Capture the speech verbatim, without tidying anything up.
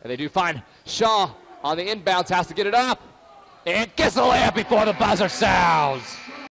And they do find Shaw on the inbounds, has to get it up. And gets the layup before the buzzer sounds.